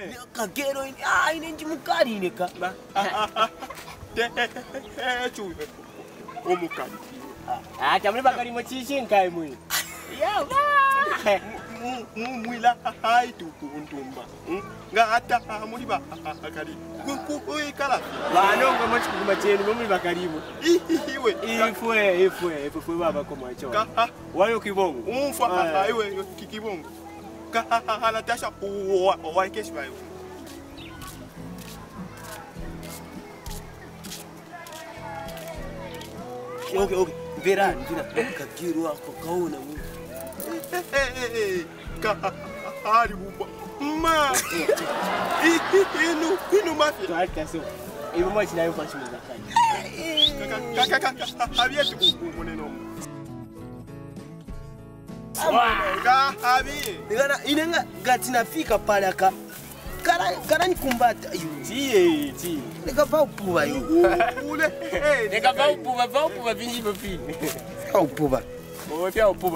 Kagero ine njimukali neka. Chuve. Omukali. Chamule bakali mochishi nkai mwi. Yaba. Mwila haitu kuntumba. Ngata muri bakali. Kuikala. Banongo mochikuma chenu muri bakalimu. Iwe. Ifwe baba ko mwacho. Wayo kibongo. Umfa iwe kibongo. Hala tasha wa keshwa. Okay. Vera. Kagero ako kaona mu. Ari buba. Ma. Inu mafi. Tuacha so. Ibo mwachi nayo kwa shimo zakani. Habietu kumuneno. Habi. Ngana inenga gatinafika pale aka. Kara nikumbata. Tie. Nekava upuva yo. Ule. Nekava upuva vingi vipini. Upuva. Pia upuva.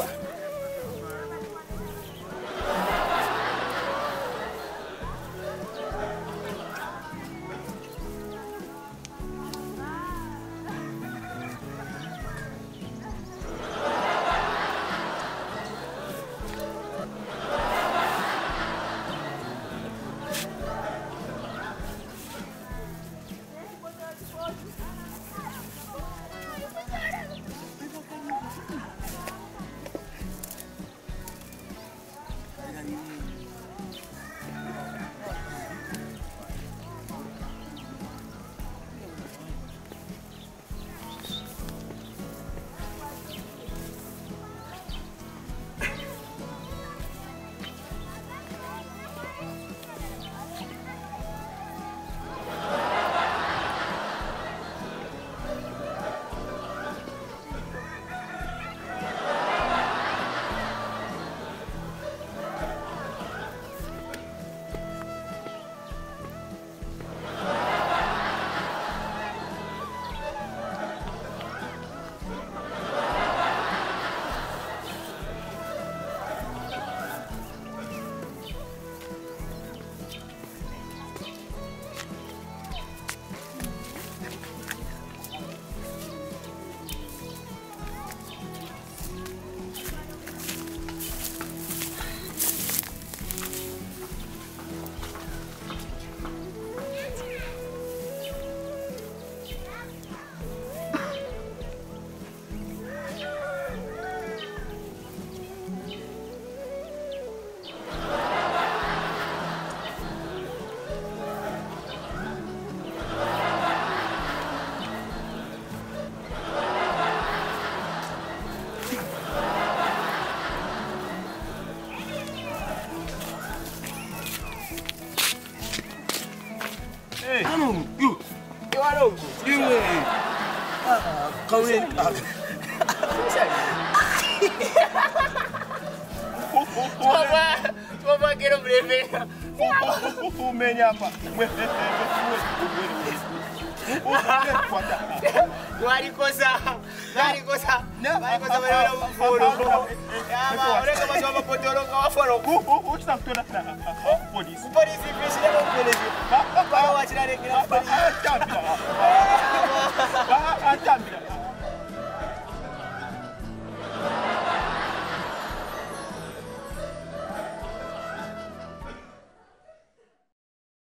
Papa quiero breve. Polisi.